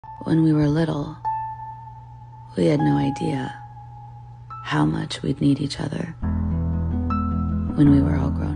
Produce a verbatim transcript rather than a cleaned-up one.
When we were little, we had no idea how much we'd need each other when we were all grown